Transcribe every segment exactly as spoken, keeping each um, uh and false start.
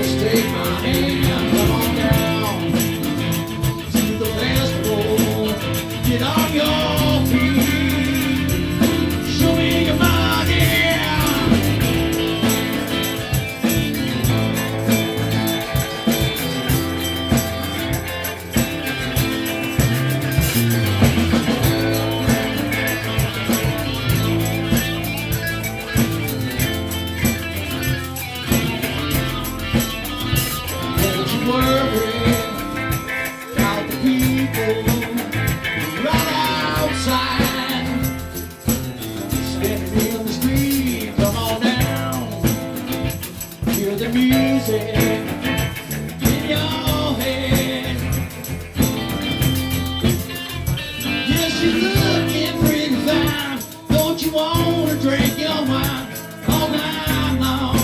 take my hand, come on down to the festival. Get on your feet, show me your body. Worry about the people right outside, standing in the street. Come on down, hear the music in your head. Yes, you're looking pretty fine. Don't you want to drink your wine all night long?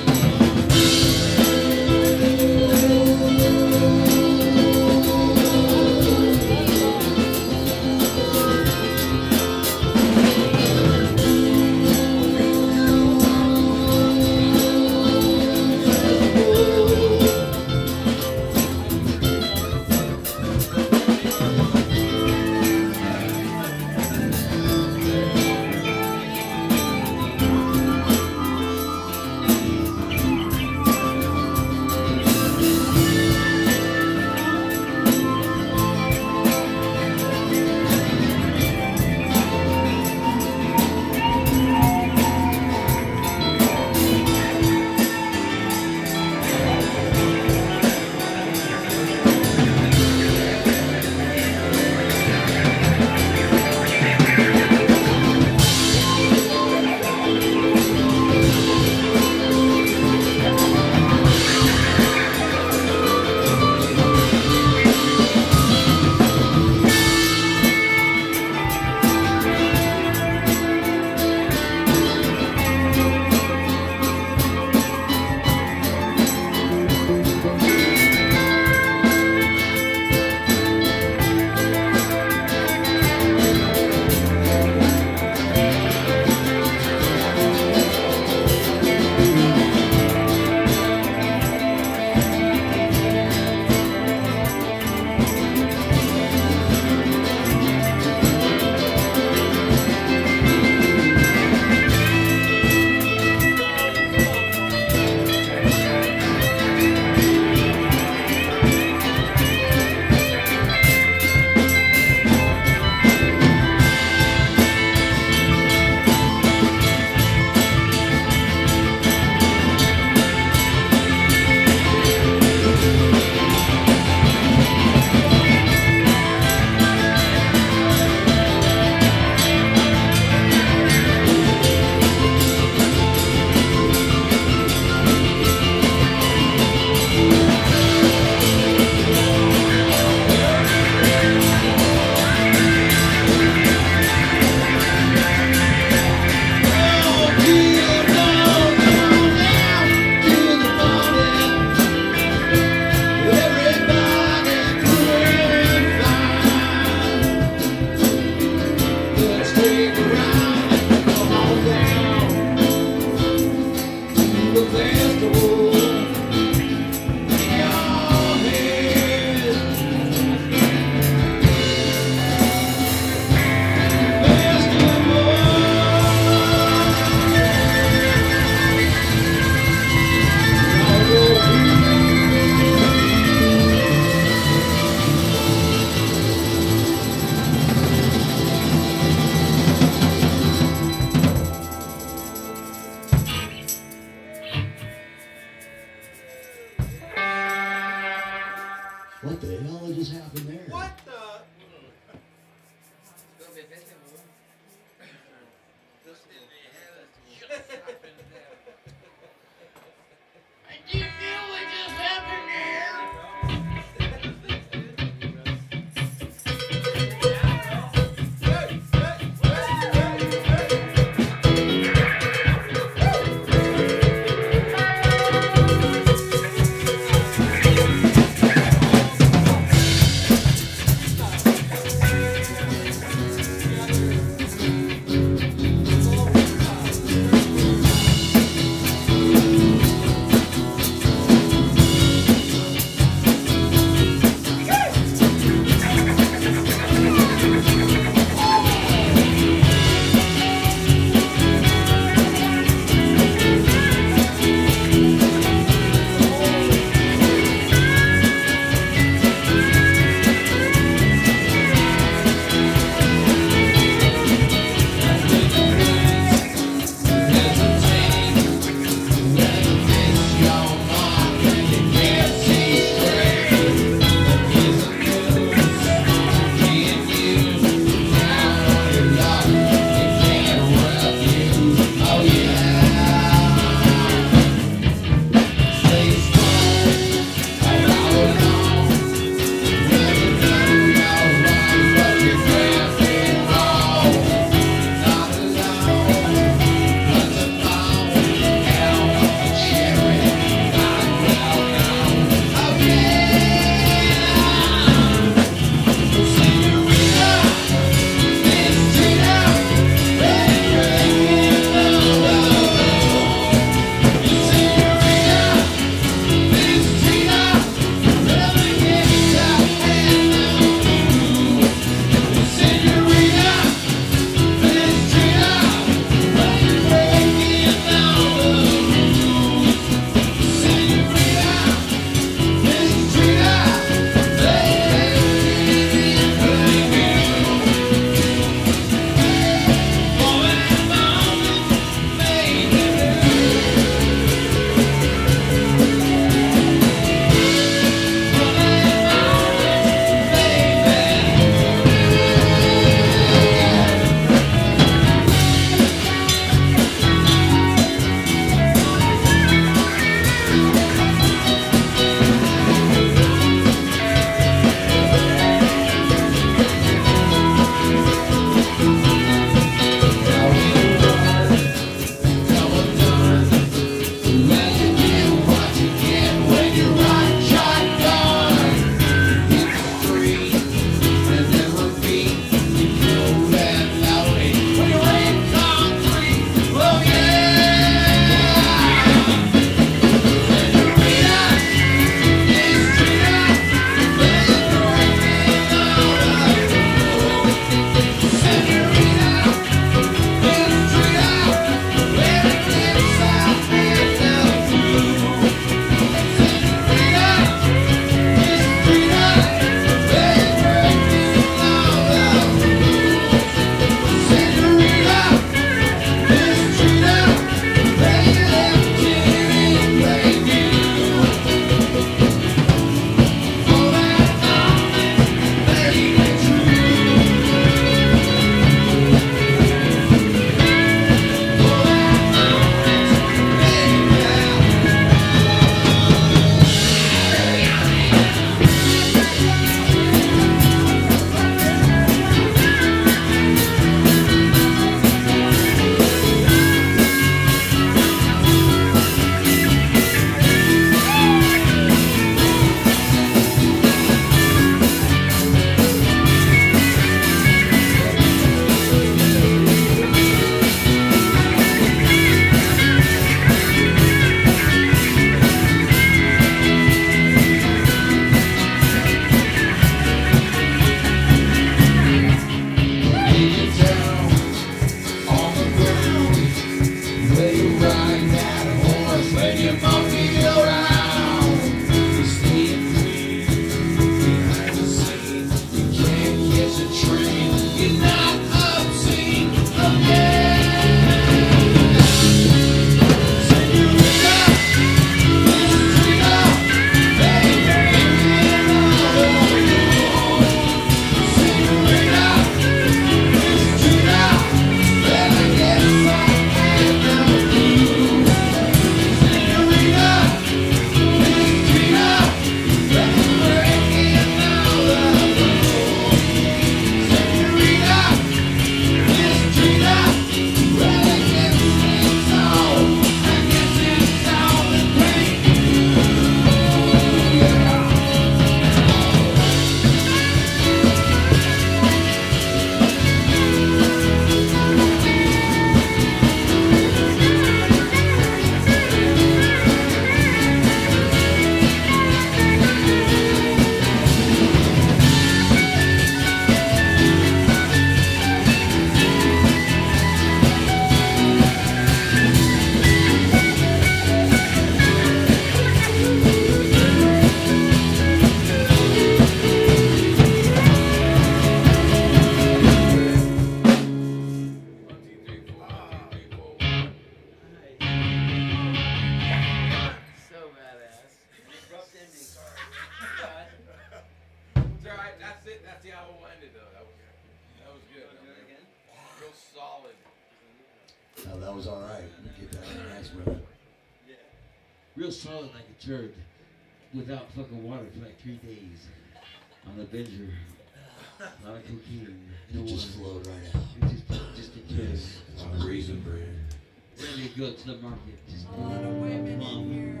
was all right. Get that nice brother. Yeah. Real solid like a turd, without fucking water for like three days. On the binger. A lot of cocaine. No It just water. flowed right out. It just, just a turd. Yes. I'm raisin bread. Ready to go to the market. Just A lot of women in here.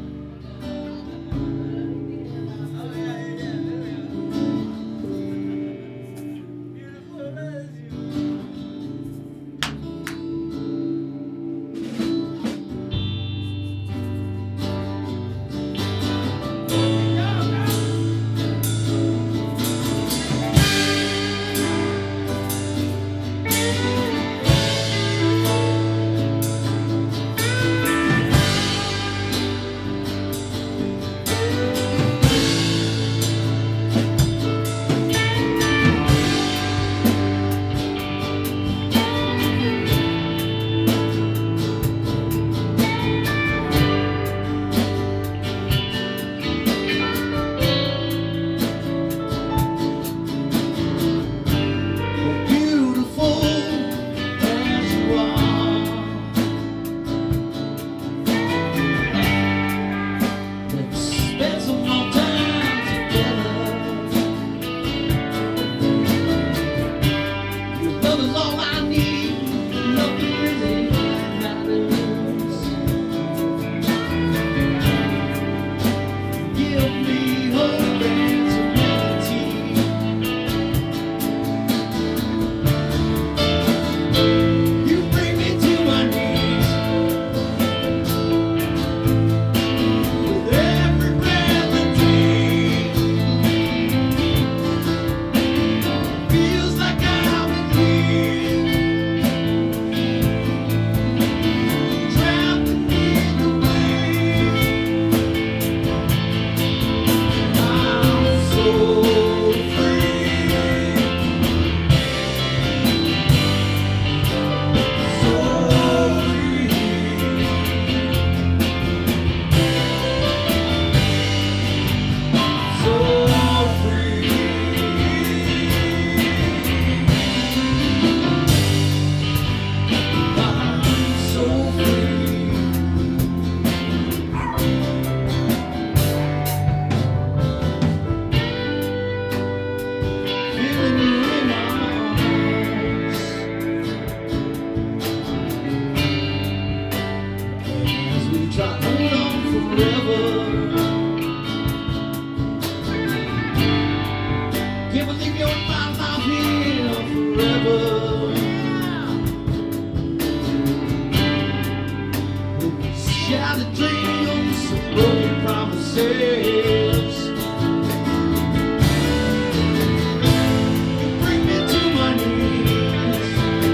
Shattered dreams, broken promises. You bring me to my knees.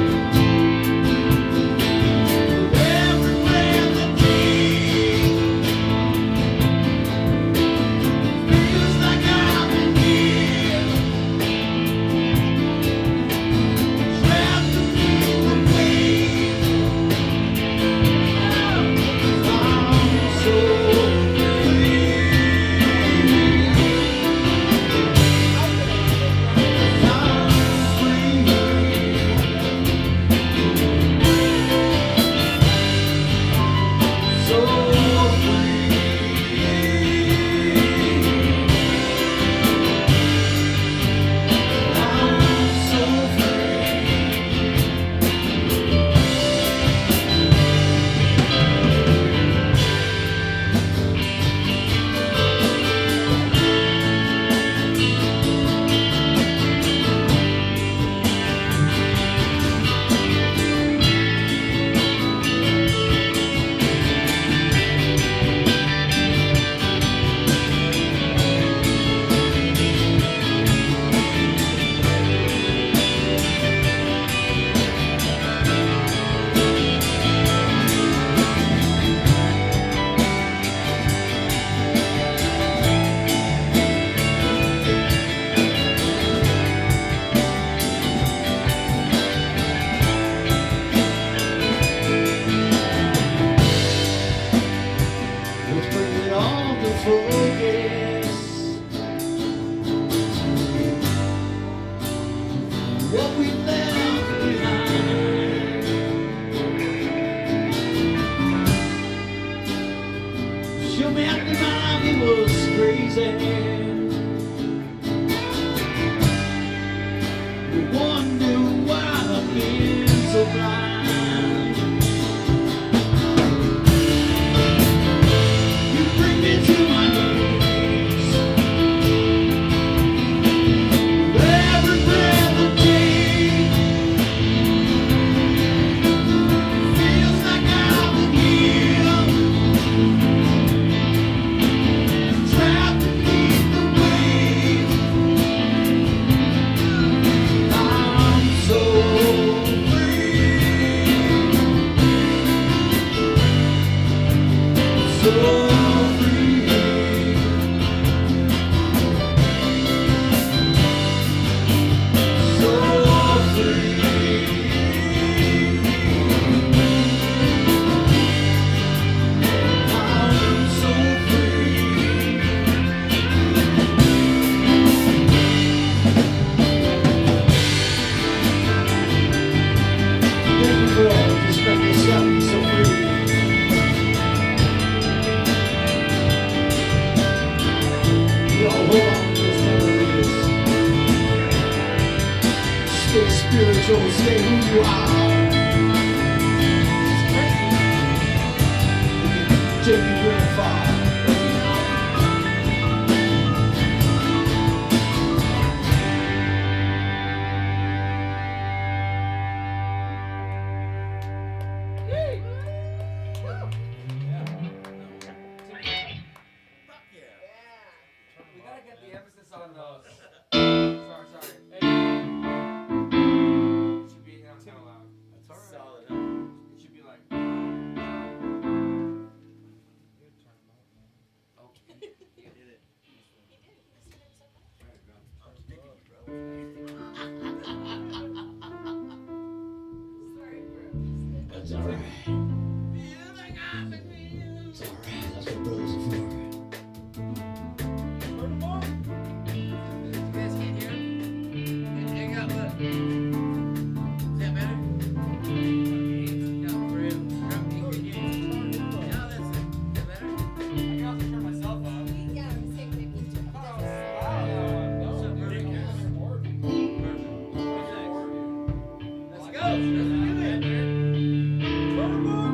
With every breath that takes, feels like I've been here, trapped beneath the weight. I'm sad. We wonder why I've been so blind. You bring me to my knees with every breath I take. Feels like I've been here, trapped beneath the waves. I'm so free, so free, so free. I'm so free. Thank you for all just let me set me so free. You all hold on to those memories. Stay spiritual, stay who you are. Take me real far. We gotta get the emphasis on those. Sorry, sorry. It should be not so loud. That's alright. Solid, huh? It should be like. Oh, you did it. That's all right. It's all right. That's what brothers are for. You guys can't hear him? Hang up, look. Is that better? No, for real. Drop me, can you hear me? No, that's it. Is that better? I can also turn myself up. Yeah, I was saying maybe it's Oh, just- wow. So perfect. Let's Let's go. Let's do it. Turn 'em on.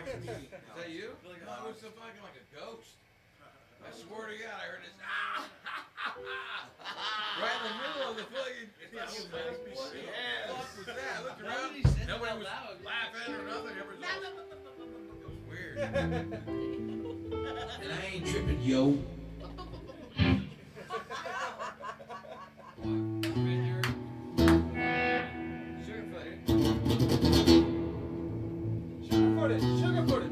that you? Like, oh, it looks so fucking like a ghost. I swear to God, I heard this. Ah, right in the middle of the fucking. What the fuck was that? I looked around. Nobody was laughing or nothing. Everybody was weird. And I ain't tripping, yo. Sugar-footed, sugar-footed.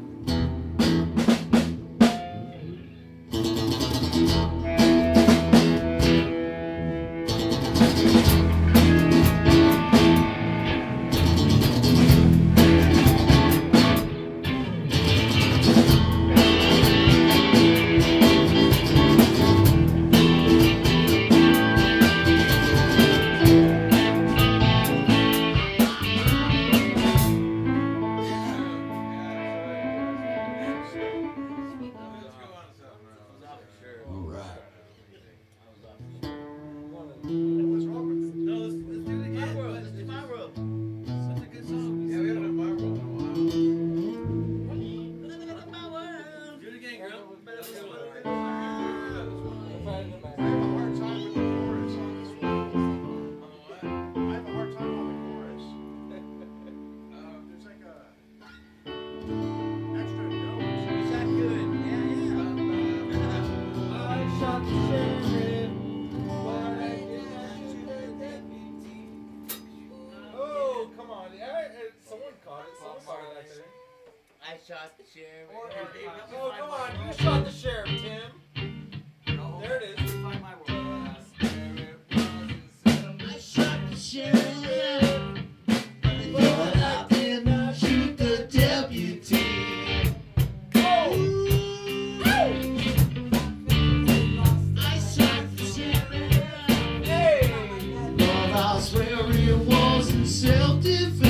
I shot the sheriff. Or, oh, come on, you shot the sheriff, Tim. There it is. Find my word. I shot the sheriff, but I did not shoot the deputy. Oh! I shot the sheriff, Hey! but I swear it was in self-defense.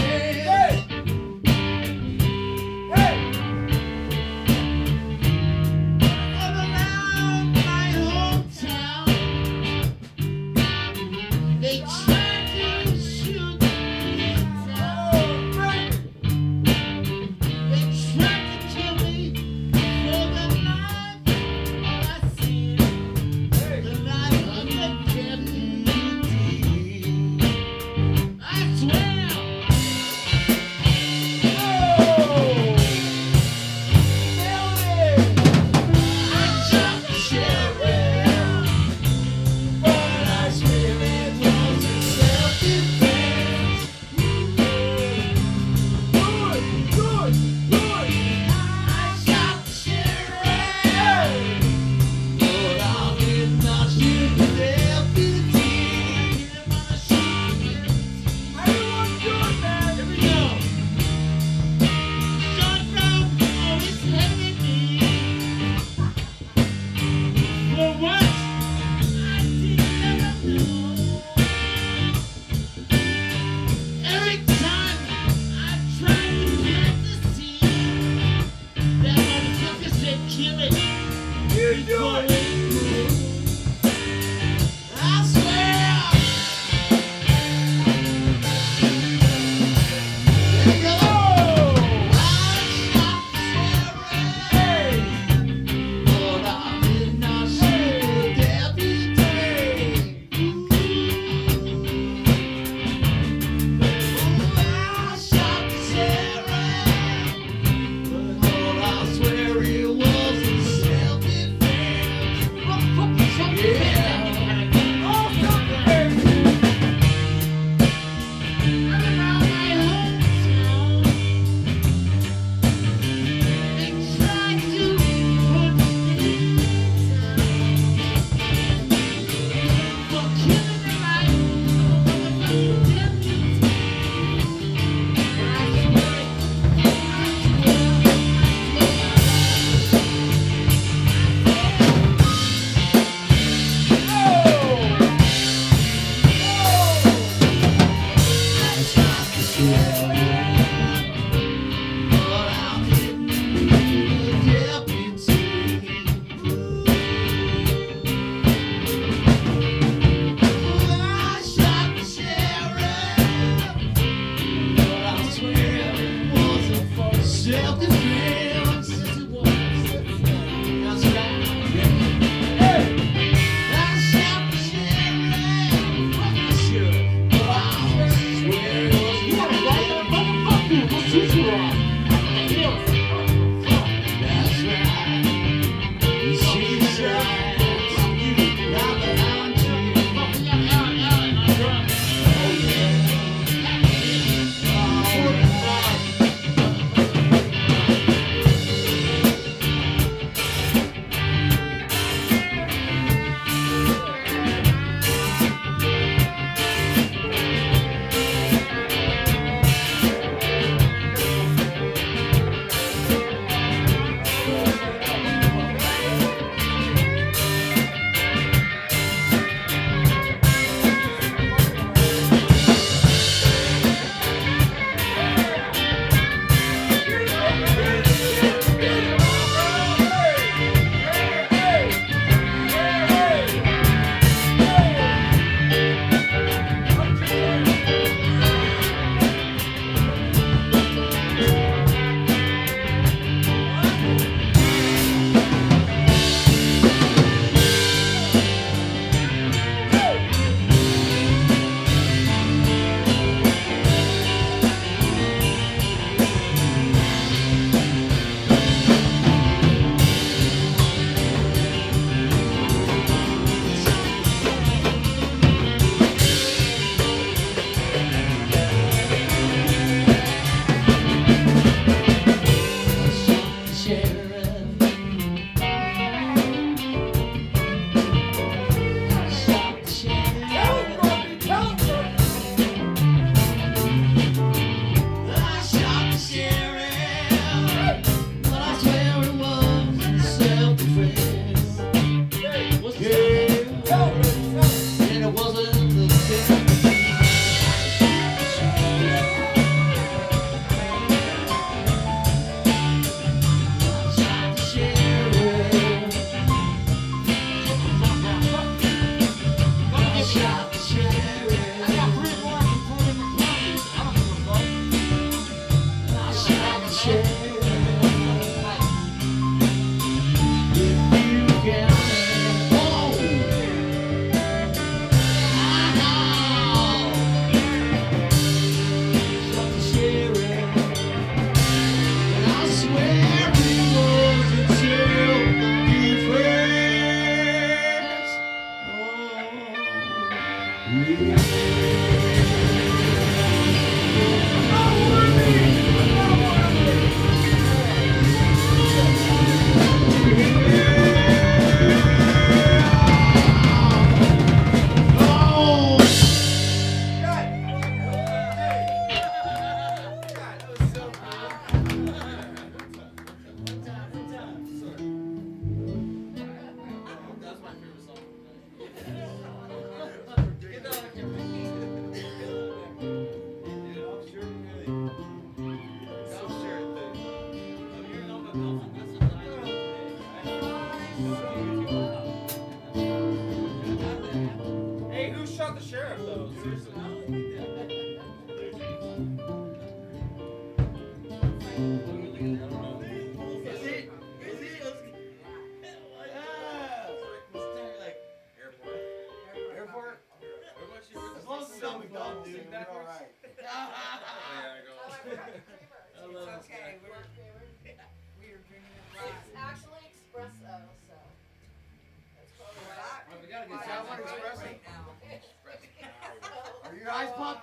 Self-defense.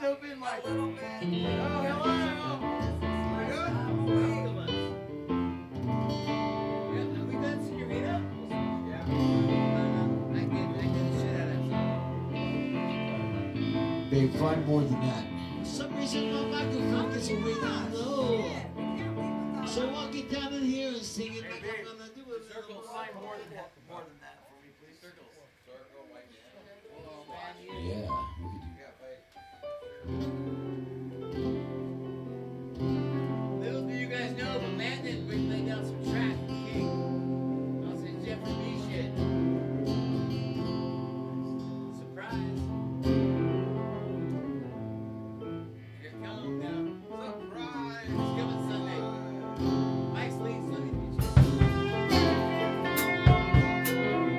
open like, A little bit. oh, hello. We're good? Welcome us. Yeah, have we done Senorita? Yeah. I did, I did the shit out of that. They find more than that. For some reason, my microphone gets away down low. So I'll get down in here and sing it like I'm gonna do it. Circles. Find more than that. More than that for me, please. Circles. Circle, white man. Oh, man, you- Yeah, we could do Yeah, wait. Little do you guys know, but Landon we laid down some track for King. I'll say Jeffrey B shit. Surprise. Here it comes now. Surprise. It's coming Sunday. Mike's lead Sunday.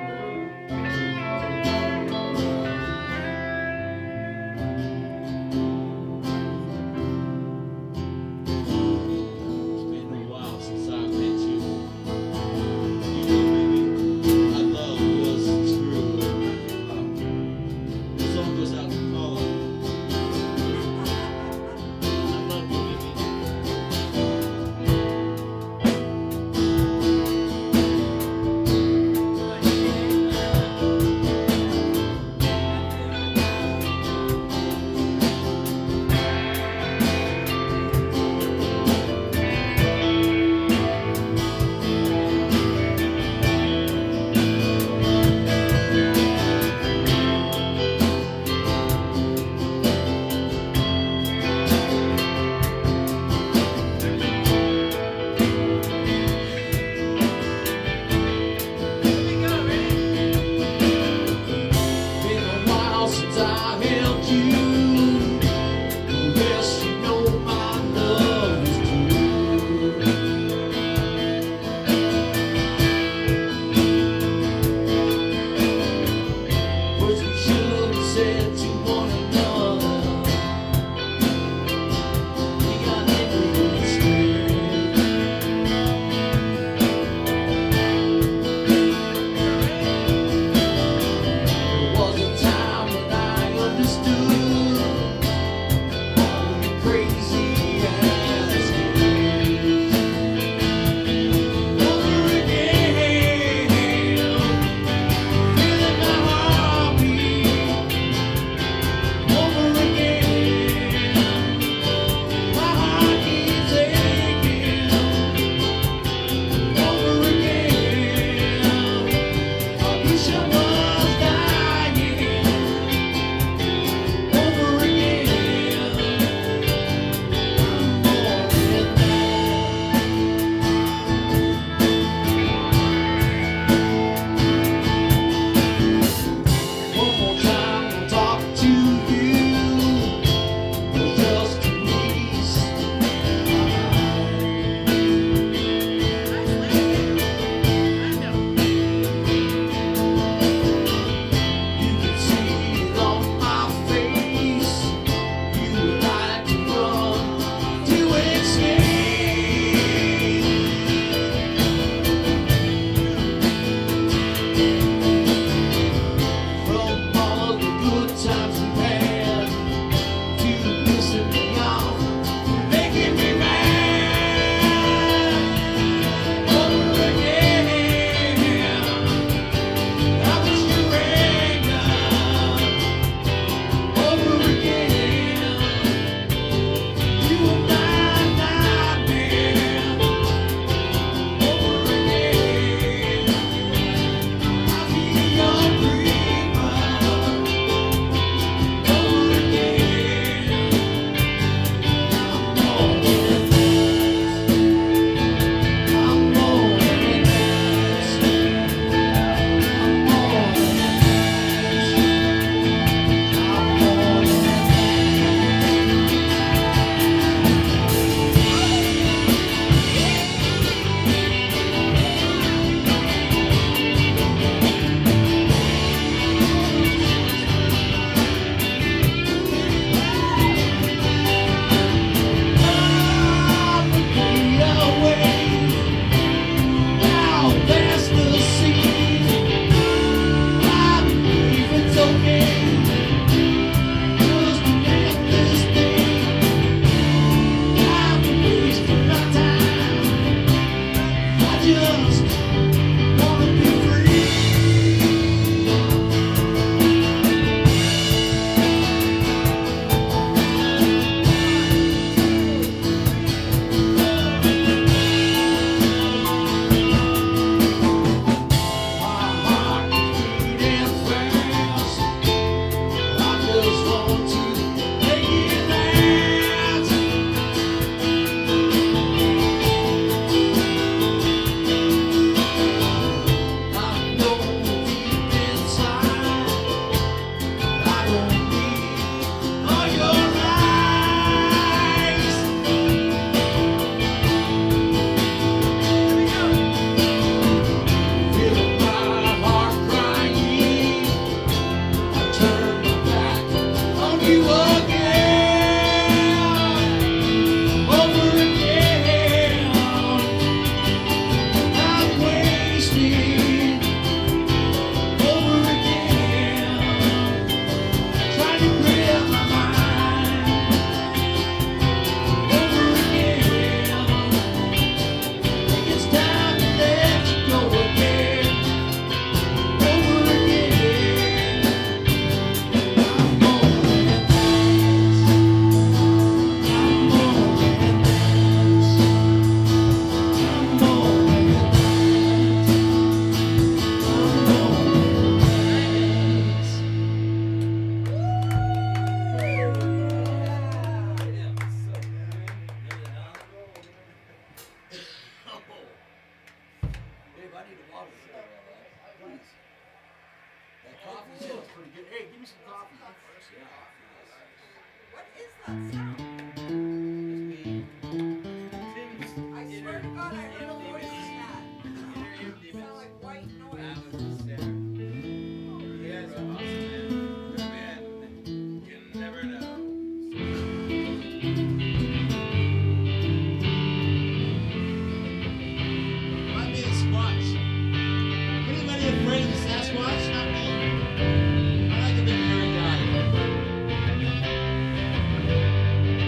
need a water. Please. That coffee sounds pretty good. Hey, give me some coffee. Yeah. What is that sound? I swear to God, I heard a voice in that. It sounded like white noise. That was just there. You guys are awesome, man. Good man. You never know. Might be a Squatch. Anybody afraid of the Sasquatch? Not me. I like a big hairy guy.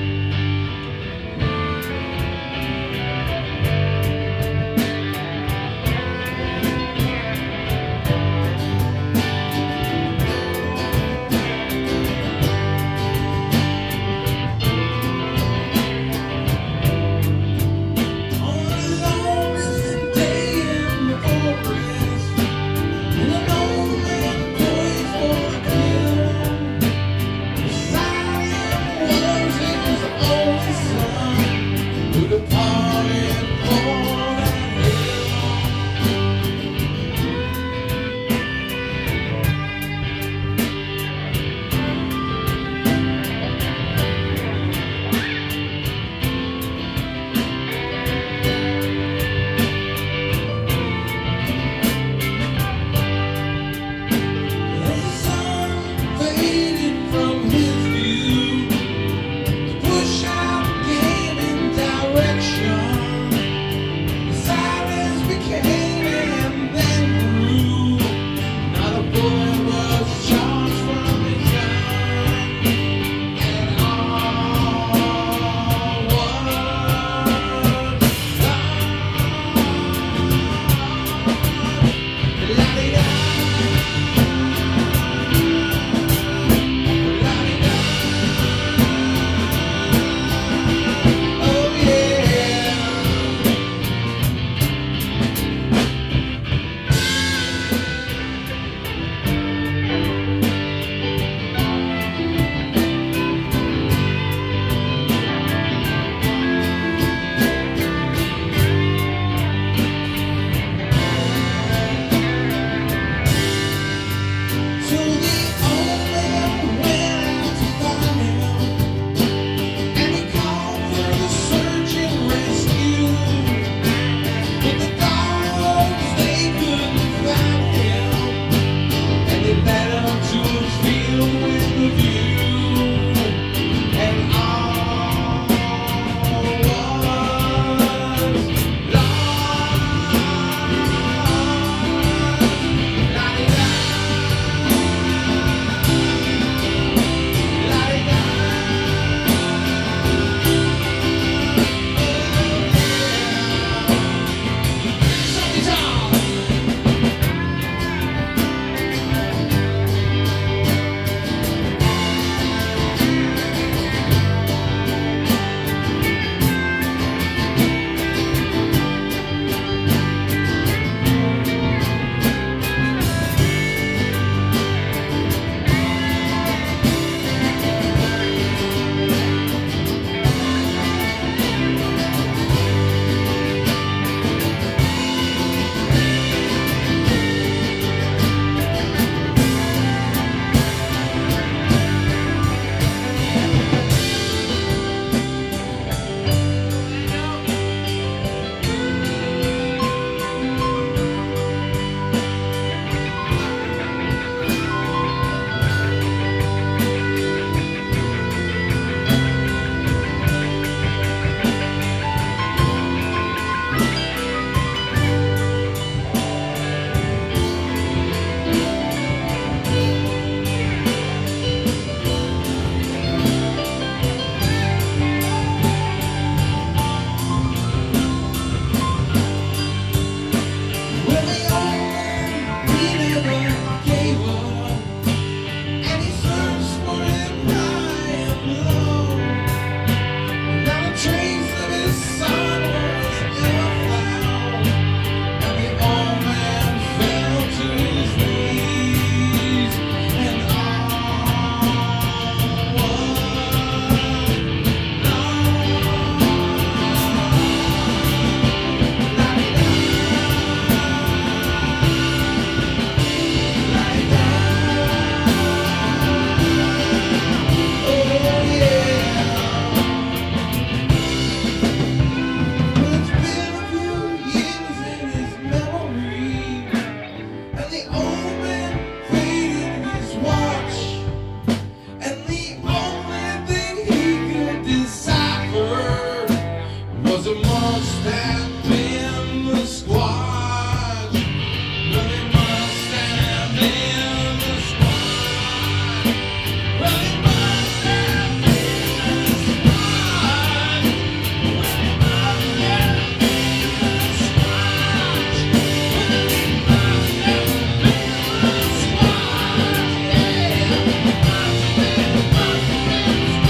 must have been the squad. Really must have been the squad. Really must have been the squad. Really must have been the squad. Really must have been the squad. Yeah. Must have been, must have been the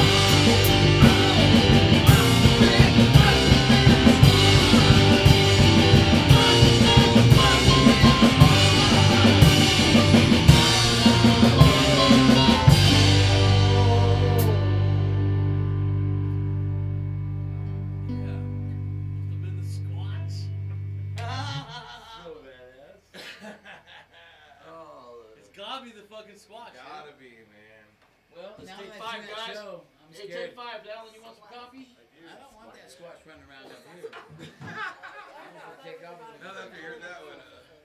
It's gotta be the fucking squash. Gotta be, man. Well, Let's now take that I've five, seen that guys. show, I'm Hey, scared. take five, Alan. You want some coffee? I don't want that squash running around up here. I'm gonna take off with Now that I heard that one, uh,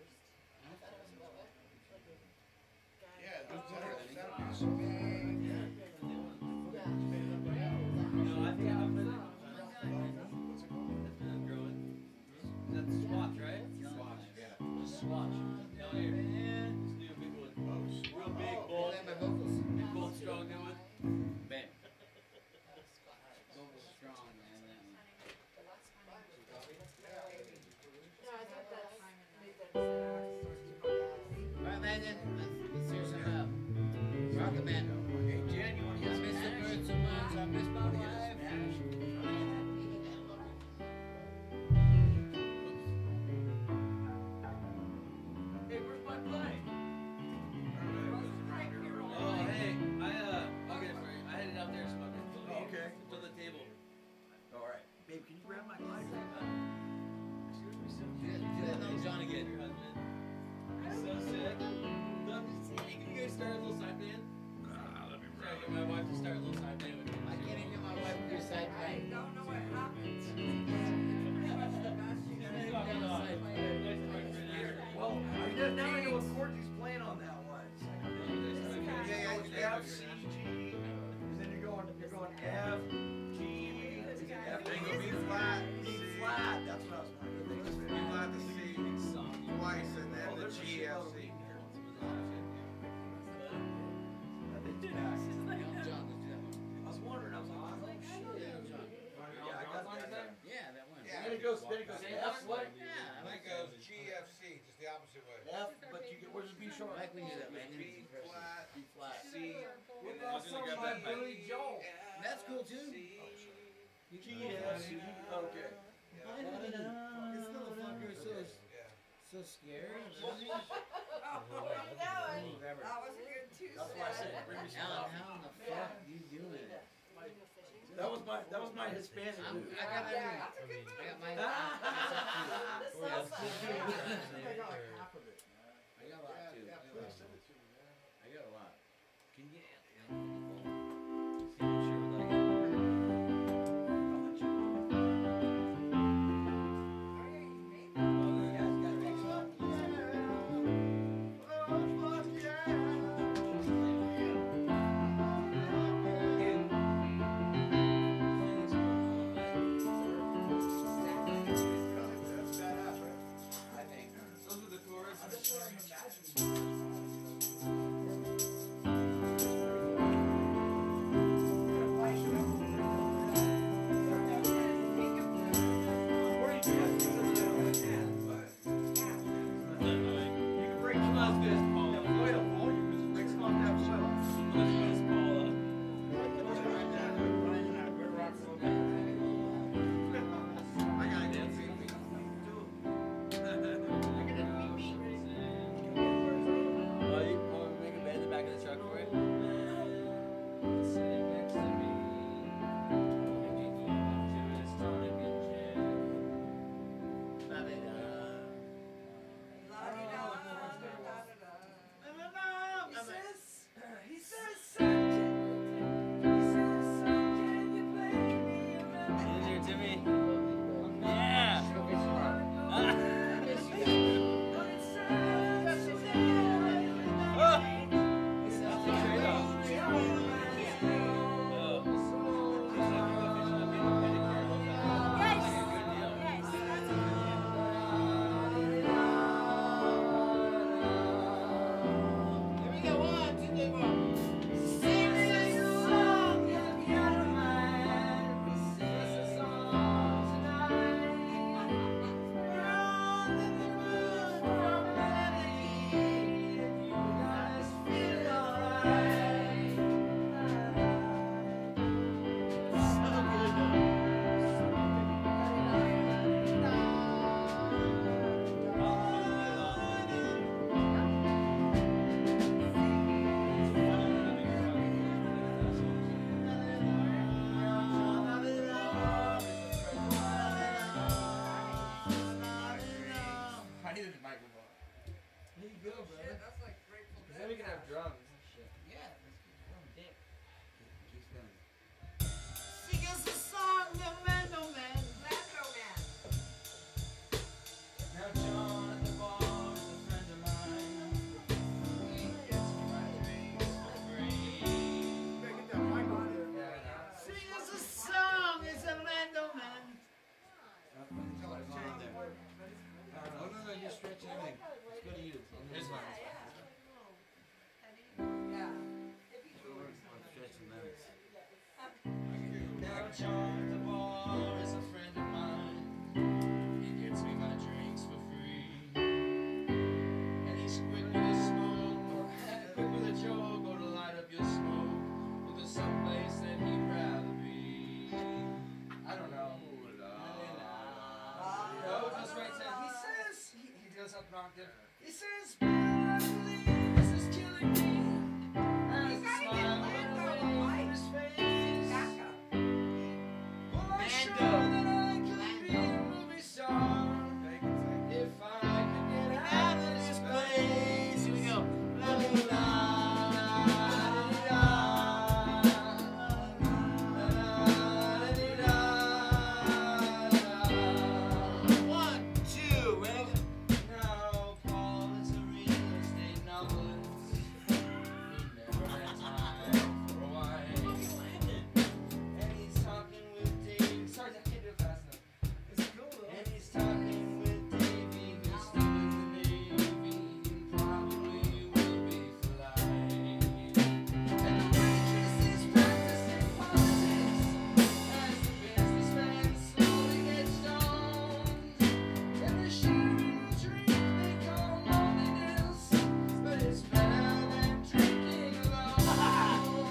No, I think I've been. Growing. Is that the swatch, right? squash, yeah. Just swatch. Down here. Let's do a big one. Real big, bold. Big, bold, strong, do it. Bam. Vocals strong, man. That one. Alright, man, then let's, let's hear some uh, Rocket Man. Hey, Jen, you want to I miss the birds so much. I miss my wife. Hey, where's my plane? Oh, hey, I uh, I'll get it for you. I headed out there smoking. Oh, okay. It's on the table. All right. Babe, can you grab my mic? Do that little John again, your husband. So sick. Love to see. Can you guys start a little side band? Ah, let me Try to get my wife to start a little side band with me. I can't even get my wife to do side I band. don't know what happened. Well, I just now I know what chord he's playing on that one. Yeah, yeah, F, C, G, and then you're going, you're going F, G, F, then you go B flat, B flat. That's what I was wondering. B flat to C twice, and then the G, F, C. I was wondering. I was like, oh shit. Yeah, I got that. Yeah, that one. Then it goes, then it goes F what? Yeah, I Then like it goes G, F, C, just the opposite way. F, but you get, where's the B sharp? I like when you do that, man. B flat, B flat. C, What about something like Billy Joel? That's cool too. G, F, C, okay. This motherfucker is so, yeah. so scary. Oh, that one. That was a good two That's why I said step. bring me some Alan, coffee. how in the fuck you doing it? That was my, that was my Hispanic I'm, move. I got my, Yeah, that's a good I one. got my, The salsa. I got a lot too. I got a lot. I got a lot. Can you get sure like I go, bro. Shit, that's like Grateful Because then we can have drums. Yeah, let's keep going, dick. Keep spelling. Sing us a song, no man, no man. Lando Man. Now John at the bar is a friend of mine. He gets me my drinks for free. Better get that mic over there. Yeah, I know. Sing us a song, it's a man, no man. Somebody's on there. Oh, no, no, you're stretching everything. Let's go to you. Here's mine. Yeah. I'm stretching limits. Now John at the bar is a friend of mine. He gets me my drinks for free. And he's quick with a smoke, or quick with a joke, or to light up your smoke. Well, there's some place that he'd rather be. I don't know. No, just right there. He says, he, he goes up an octave. He says, "Man, I believe this is killing me." And You a gotta get smile Lando went on over mic. his face. Back up. Well, I'm sure Lando. that I could be a movie star if I could get out of this place. Here we go. La la la, la la la. One, two, ready? Now Paul is a real estate novelist. He never had time for a wife. And he's talking with Dave. Sorry, I can't do it fast enough. It's cool though. And he's talking with Davey, who's still in the Navy, and probably will be for life. And the waitress is practicing politics as the businessman slowly gets stoned. And the shooting drink they call loneliness, but it's better than drinking alone.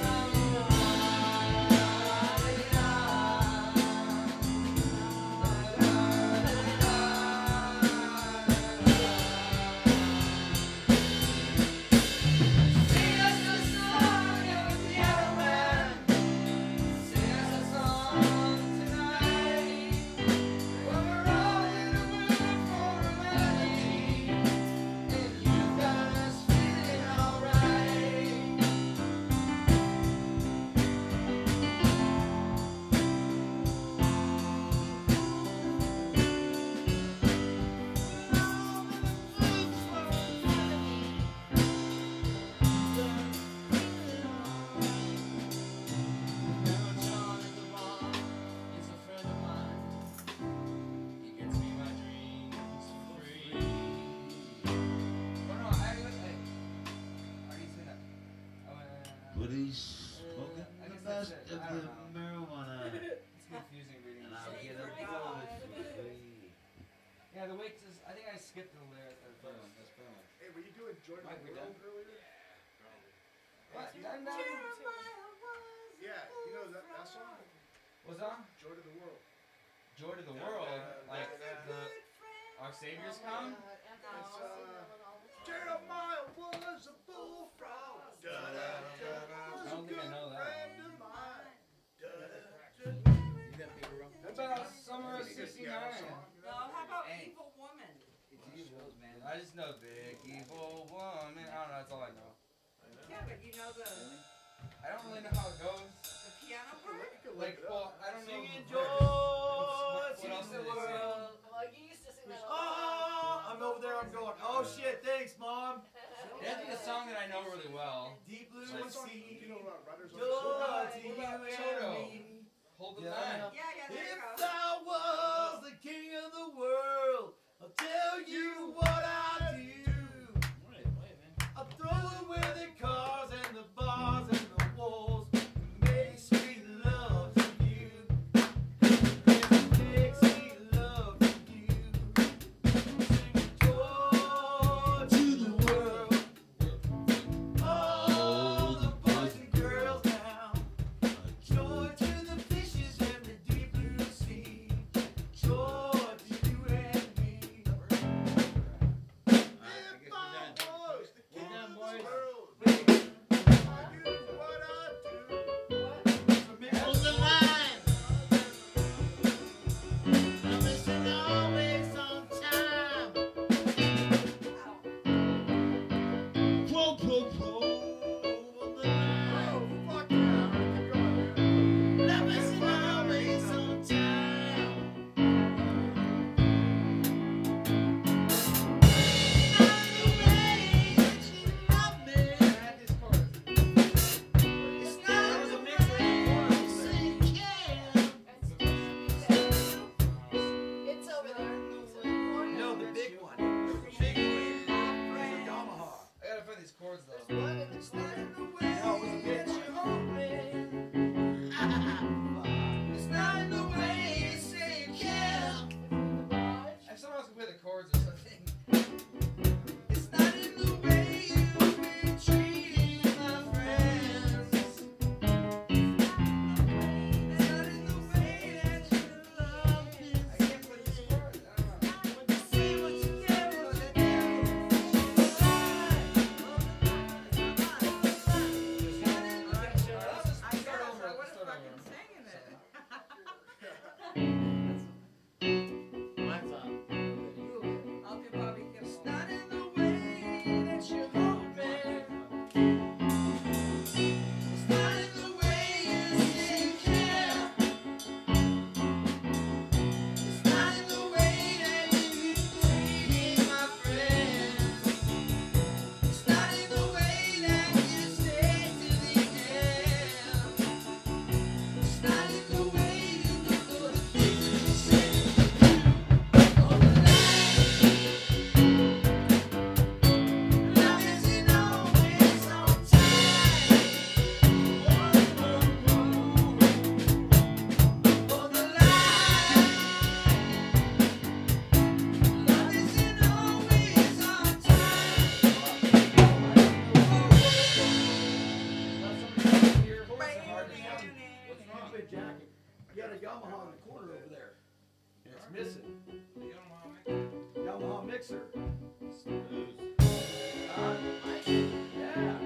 Sing us a song, young piano man. Sing us a song tonight. When we're all in a mood for a melody, and you got us feeling alright. Now John at the bar is a friend of mine. He gets me my drinks for free. Oh no, I hey, I already seen that. Oh, uh, But he's smoking I the guess that's best it. of I the don't know. marijuana. It's confusing reading. And I'll this. get a bullet for free. Yeah, the waitress. I think I skipped the lyric at Spell first. it, that's spell it. Hey, were you doing Jordan Mike, we World done? earlier? What? I'm not- Yeah, you know that, that song? What's on? Joy to the World. Joy to the world. Like the our Savior's come. It's, uh, Jeremiah was a bullfrog. Da, da, da, was I don't a think I good know that friend of mine. Da, da, da. You got big rough. That's about summer of It's a sixty-nine. piano song. No, how about Hey. Evil Woman? It's usual, man. I just know big evil woman. I don't know. That's all I know. Yeah, but you know the I don't really know how it goes. the piano part? You can look Like, it well, up. I don't know. Singing the joy verse. to What else the did it say? world. Well, you used to sing that. Oh, I'm over there. I'm going. Oh shit! Thanks, mom. It has to be a song that I know really well. Deep blue So what's on, do sea. you know about Riders on Joy the Storm? to you What about and Toto? me. Hold the Yeah. line. Yeah, yeah, there you If go. I was the king of the world, I'll tell you what I do. Wait, wait, man. I'll throw away the cars and the bars and the walls. Make sweet love to you. Make sweet love to you. Sing joy to the world. All the boys and girls now. Joy to the fishes and the deep blue sea. missing. The Yamaha mixer. Yamaha mixer. Smooth. Huh? Yeah.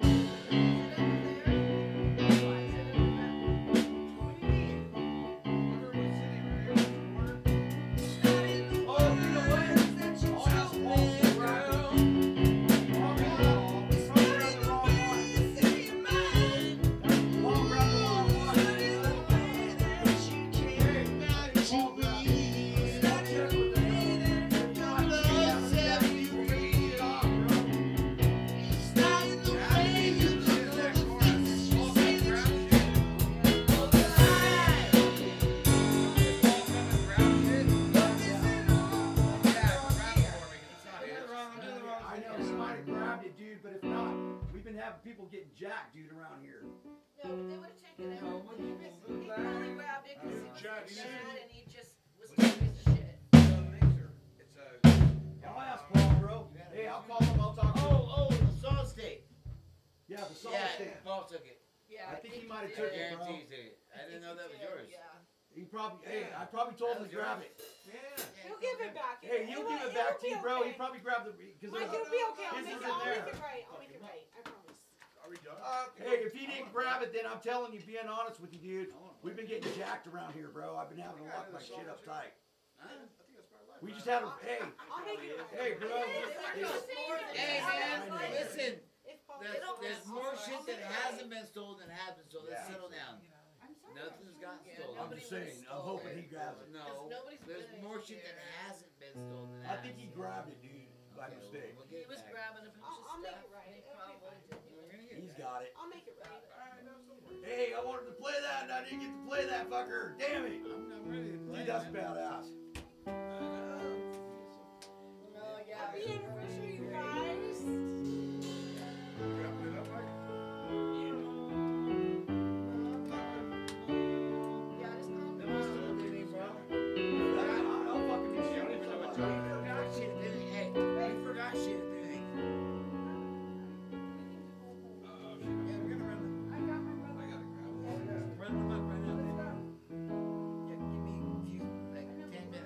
Remember when City Radio was born? Oh, you know what? I'll ask Paul to grab it. Paul, Paul, we probably grabbed the wrong one. Paul grabbed the wrong one. Hey, Paul grabbed it. I'll check with the If not, yeah, yeah, you will take it off, bro. I know somebody grabbed it, dude, but if not, we've been having people getting jacked, dude, around here. No, but they would have taken it out. He probably grabbed it because he was mad and he just was a piece of shit. I'll ask Paul, bro. Hey, I'll call him. I'll talk to him. Oh, oh, the salt steak. Yeah, the salt Yeah, stand. Paul took it. Yeah, I think he might have did. took it, bro. Guarantee he took it. I didn't know that was yours. Yeah. He probably, hey, I probably told him to grab it. He'll give it back. Hey, he'll give it back to you, bro. He probably grabbed the, because Mike, it'll be okay. I'll his make it, isn't I'll there. make it right. I'll make it right. I promise. Hey, if he didn't grab it, then I'm telling you, being honest with you, dude, we've been getting jacked around here, bro. I've been having to lock my shit up tight. We just had a, hey, I'll make it right. hey, bro. Hey, man, listen. If Paul- There's, it'll- there's I'll- more I'll shit make that it right. hasn't been stolen than has been stolen. Let's Yeah. settle down. Nothing's gotten Yeah, stolen. I'm nobody just saying, I'm would've hoping he grabs it. No, nobody's there's been more in shit that here. hasn't been stolen than I think he has. grabbed it, dude, by Okay, mistake. we'll He get was back. grabbing a bunch I'll, of I'll stuff. make it right. He It'll be probably fine. We're gonna get He's back. got it. I'll make it right. Hey, I wanted to play that and I didn't get to play that fucker. Damn it. I'm not ready to play. Dude, that's man. badass. Oh yeah. Happy anniversary, you guys. Yeah, just calm They down. must have looked at me, bro. I'll fucking be shooting We somebody. forgot shit, didn't we? Hey, we forgot shit, didn't we? Yeah, we're gonna run them. I got my brother. Run them up right now. Yeah, give me a few, like ten minutes.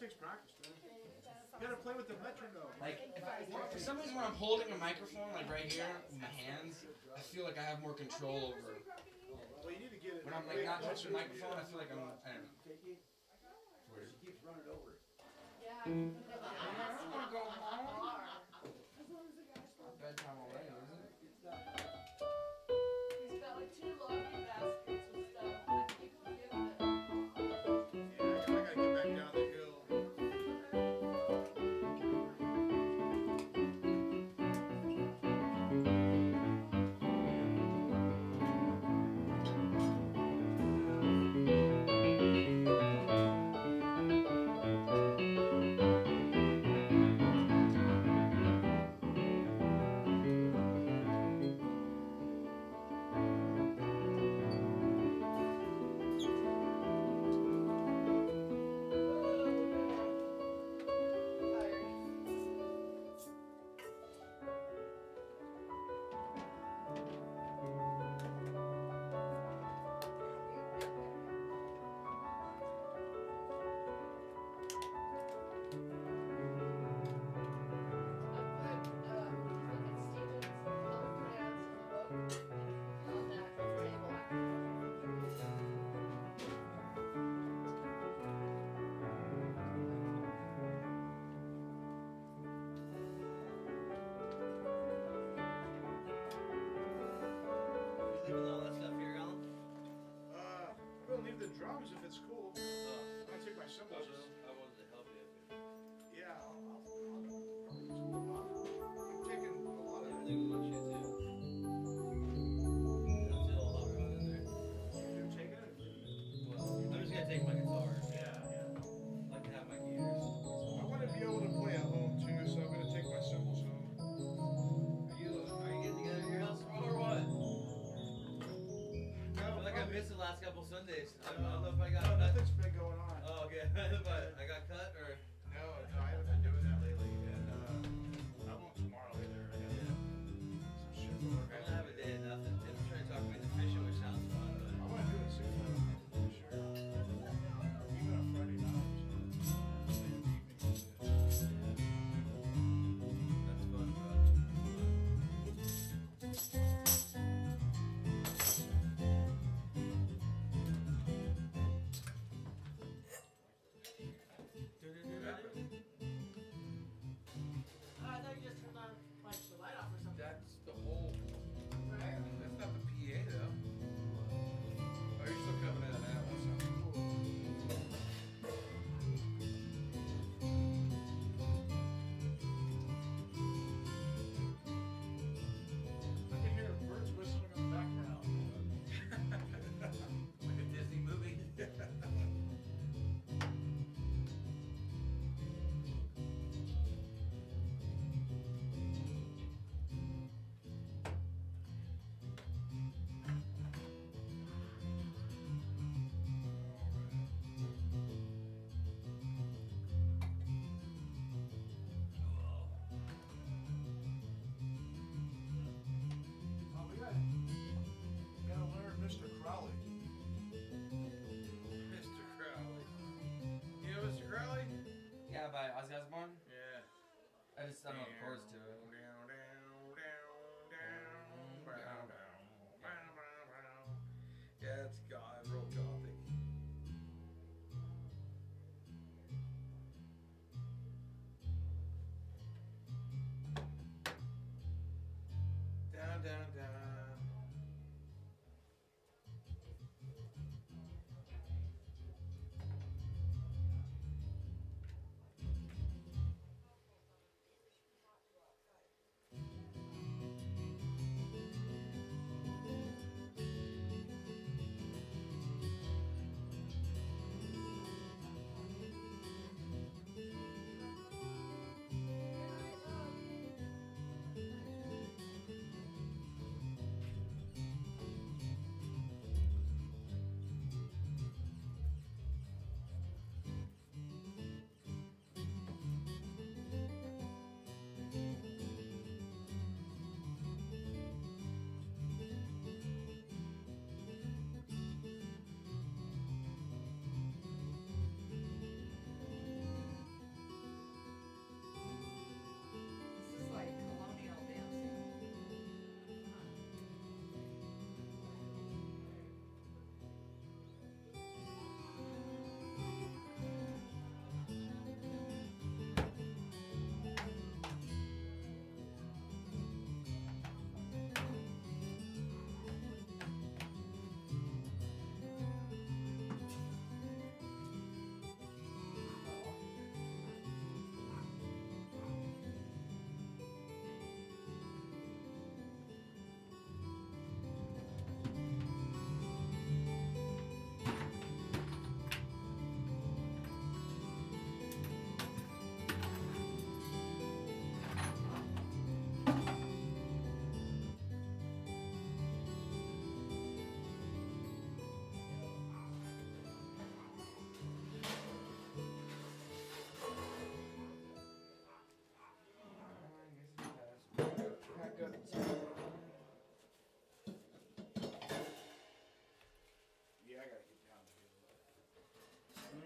takes practice, man. You gotta play with the metronome. Like, if I, for some reason when I'm holding a microphone, like right here, with my hands, I feel like I have more control over. Well, you need to get it. When I'm like not touching the microphone, I feel like I'm, I don't know. Weird. She keeps running over. Yeah. I don't want to go home. Bedtime already, isn't it? He's got like two laundry baskets with stuff that he can give them. Yeah, I gotta get back down the hill. You leaving all that stuff here, Alan? Uh, I'm gonna leave the drums if it's cool. Oh, I'm gonna take my I cymbals was, out. I wanted to help you. Yeah, I'll, I'll, I'll, I'm taking a lot of it. Everything was shit too. That's still hot rod in there. You're taking it? Well, I'm just gonna take my guitar. Yeah, yeah. I like to have my gears. I want to be able to play at home too, so I'm gonna take my cymbals home. Are you are you getting together at your house tomorrow or what? I feel like I missed the last couple Sundays. I don't, I don't know if I got No, cut. nothing's been going on. Oh, okay. But I got cut or. No, no, I haven't been doing that lately, and uh, I won't tomorrow either. I got some shit going on. I'm gonna have a day of nothing. I'm trying to talk me into fishing, which sounds fun, I but want to do it soon, though, for sure. Even on Friday night or something. that's fun, bro.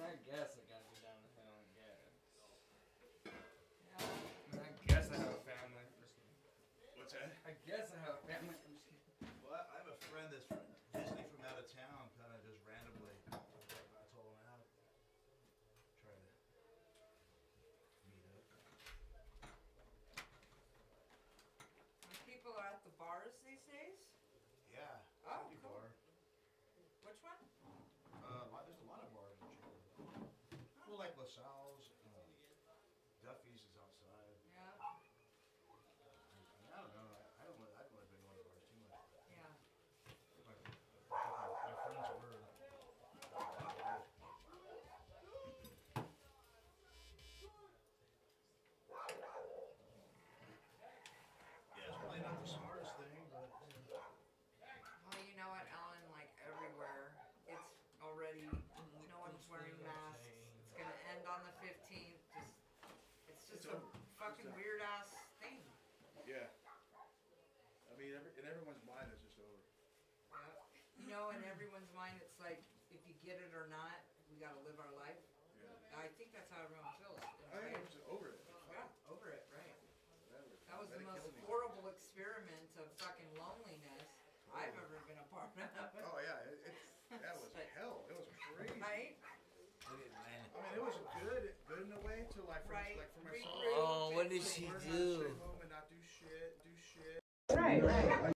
I guess I gotta go down the hill and get it. Yeah. I mean, I guess I have a family. I'm just kidding. What's that? I guess I have a family. I'm just kidding. Well, I I have a friend that's from, visiting from out of town, kind of just randomly. I told him out. Try to meet up. And people are at the bars these days? Yeah. Oh, City cool. bar. Which one? Uh, lot- there's a lot of bars in Chicago. Well, like LaSalle's, uh, Duffy's is outside. Yeah. I, I don't know. I, I don't. I don't really been going to bars too much. Yeah. My, my friends were. Yeah, it's probably not the smartest thing, but. Well, you know what, Ellen? Like everywhere, it's already, no one's wearing masks. It's gonna end on the fifteenth. Just, it's just It's a over. fucking It's weird ass thing. Yeah. I mean, every, in everyone's mind, it's just over. Yeah. You know, in everyone's mind, it's like, if you get it or not, we gotta live our life. Yeah. I think that's how everyone feels. I think I'm just over it. Yeah, over it, right. Whatever. That was the Let it most kill me. horrible experiment of fucking loneliness I've ever been a part of. Oh yeah, it, it, that was hell. It was crazy. Right? I mean, it was good, good in a way to like, for, Right. like for myself. Regroup Oh, what did and- she Learn how to do? stay home and not do shit, do shit. Right, right.